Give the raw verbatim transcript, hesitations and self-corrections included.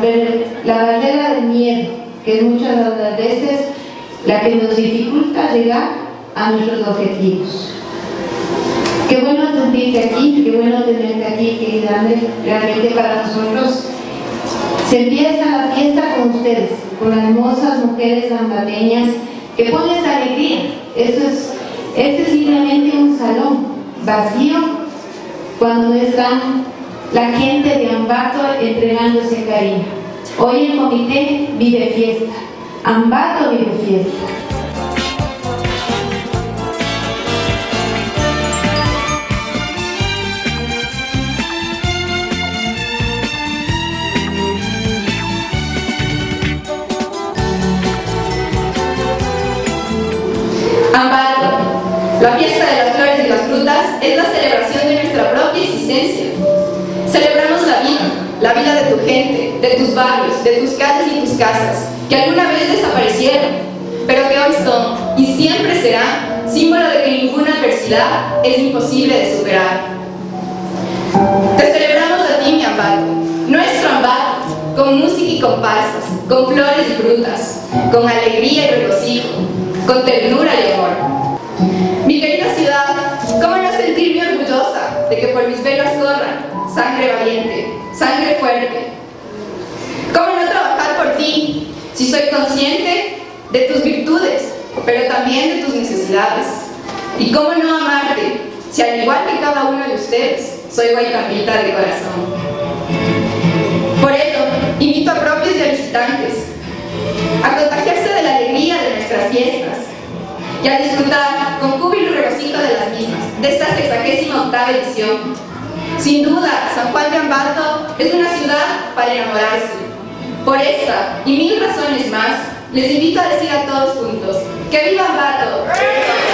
sobre la barrera del miedo, que es muchas de las veces la que nos dificulta llegar a nuestros objetivos. Qué bueno sentirte aquí, qué bueno tenerte aquí, querida André. Realmente para nosotros se empieza la fiesta con ustedes, con las hermosas mujeres ambateñas que ponen esta alegría. Esto es, este es simplemente un salón vacío cuando no están la gente de Ambato entregándose cariño. Hoy el comité vive fiesta, Ambato vive fiesta. Ambato, la fiesta de las flores y las frutas, es la celebración de nuestra propia existencia. Celebramos la vida, la vida de tu gente, de tus barrios, de tus calles y tus casas, que alguna vez desaparecieron, pero que hoy son y siempre serán símbolo de que ninguna adversidad es imposible de superar. Te celebramos a ti, mi Ambato, nuestro Ambato, con música y comparsas, con flores y frutas, con alegría y regocijo, con ternura y amor. Mi querida ciudad, ¿cómo no sentirme orgullosa de que por mis venas corra sangre valiente, sangre fuerte? ¿Cómo no trabajar por ti si soy consciente de tus virtudes, pero también de tus necesidades? ¿Y cómo no amarte si al igual que cada uno de ustedes soy guaycambita de corazón? Por ello, invito a propios y a visitantes a contagiarse de la alegría de nuestras fiestas y a disfrutar con júbilo y regocijo de las mismas, de esta sexagésima octava edición. Sin duda, San Juan de Ambato es una ciudad para enamorarse. Por esta y mil razones más, les invito a decir a todos juntos: ¡que viva Ambato!